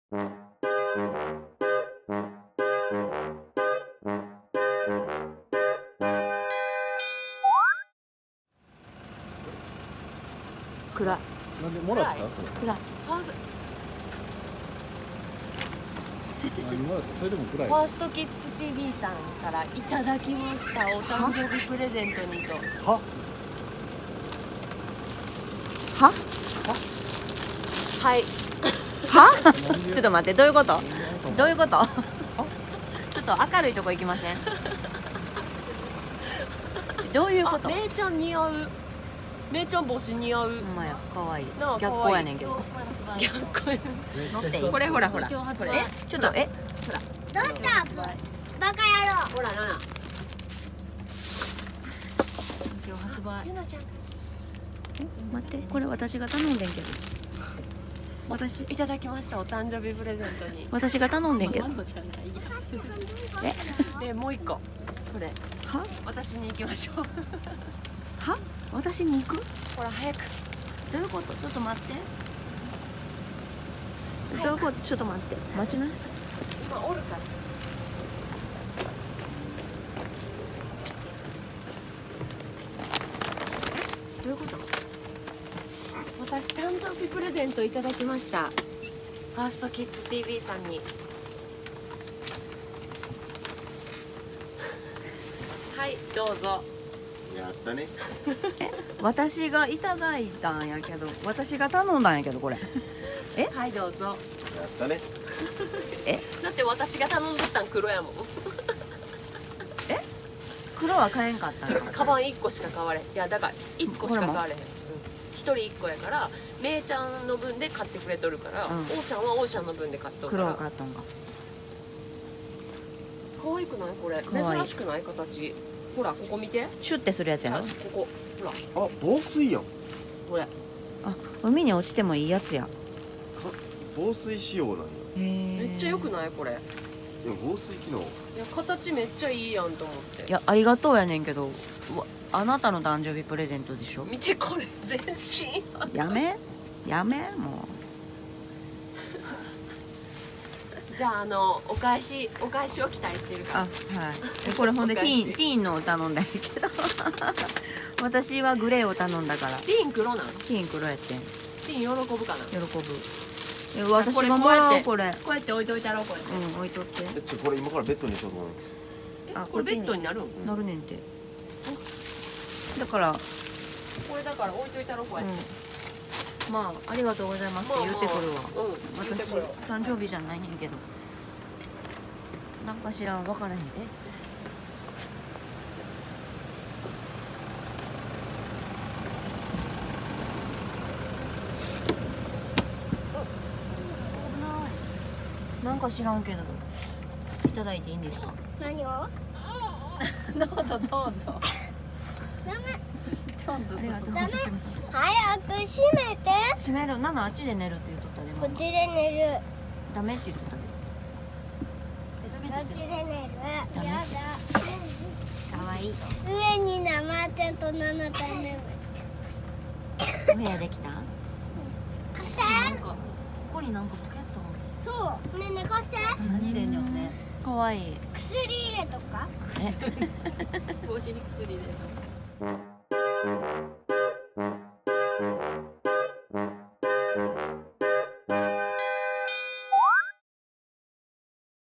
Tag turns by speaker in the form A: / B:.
A: 暗い。
B: なんでもらった？それ。
A: 暗い。
B: 何もらった？それでも暗い。
C: ファーストキッズ TV さんからいただきました。お誕生日プレゼントにと。
B: は？
A: は？
C: はい。
A: は？ちょっと待って、どういうこと？どういうこと？ちょっと明るいとこ行きません？どういうこと？
C: めいちゃん似合う。めいちゃん帽子似合う。
A: ほんまや、可愛い。
C: なあ
A: 逆光やねんけど。
C: 逆光。
A: 乗っていい？
C: これほらほら。
A: これちょっと
D: どうしたバカ野郎。
C: ほらなな。
A: 今日発売。
C: ゆなちゃん。
A: 待って、これ私が頼んでんけど。私
C: いただきました。お誕生日プレゼントに。
A: 私が頼んでんけど。
C: でもう一個。これ。
A: は？
C: 私に行きましょう。
A: は？私に行く？
C: ほら早く。
A: どういうこと？ちょっと待って。どういうこと？ちょっと待って。待ちなさい。
C: 今おるから。
A: どういうこと？
C: 私誕生日プレゼントいただきました。ファーストキッズ TV さんに。はいどうぞ。
B: やったね。
A: 私がいただいたんやけど、私が頼んだんやけど、これ。
C: はいどうぞ。
B: やったね。
C: だって私が頼んでたん黒やもん。
A: 黒は買えんかったんや。
C: カバン1個しか買われん。いやだから1個しか買われへん。1人1個やからめいちゃんの分で買ってくれとるから、
A: うん
C: オーシャンはオーシャンの分で買っとるか
A: 黒を
C: ら。
A: 買ったんか。
C: 可愛くないこれ？
A: 可愛い
C: 珍しくない形？ほらここ見て。
A: シュッてするやつやろ。
C: ここほら
B: あ、防水やん。
C: これ。
A: あ、海に落ちてもいいやつや。
B: 防水仕様なんや。
A: へえ。
C: めっちゃ良くないこれ？い
B: でも防水機能。
C: や形めっちゃいいやんと思って
A: い。や、ありがとうやねんけど、あなたの誕生日プレゼントでしょ。
C: 見てこれ全身。
A: やめも
C: じゃあお返しを期待してる
A: う。
C: か
A: あ、はい。これほんでテ
C: お返し
A: ィーンのを頼んだんやけど。私はグレーを頼んだから。
C: ティーン黒なん？
A: ティーン黒やってん。
C: ティーン喜ぶかな？
A: 喜ぶ。私がもらうこれ。
C: こうやって置いといたろこうやって。
A: 置いとって。
B: これ今からベッドにしようと思う。
C: これベッドになるん？
A: 乗るねんて。だから
C: これだから置いといたろこうやって。
A: まあありがとうございますって言ってくるわ。
C: 言って
A: 私
C: くる。
A: 誕生日じゃないねんけど。なんか知らん、分からへんで。なんか知らんけど、いただいていいんですか？
D: 何を？
C: どうぞどうぞ。
D: ダメ。
C: どうぞ。
A: ありがとうございます。
D: 早く閉めて。
A: 閉める。ナナあっちで寝るって言っとったで。ママ
D: こっちで寝る。
A: ダメって言っとったで。
D: こっちで寝る。
A: ダメ
D: や
A: かわいい。
D: だ。上に生ちゃんとナナちゃん寝る。
A: お部屋できた？
D: 貸
C: ここになんかポケット
D: そう。ね寝かして。
C: 何入れんよね。
A: かわいい。
D: 薬入れとか。
C: 帽子に薬入れるの。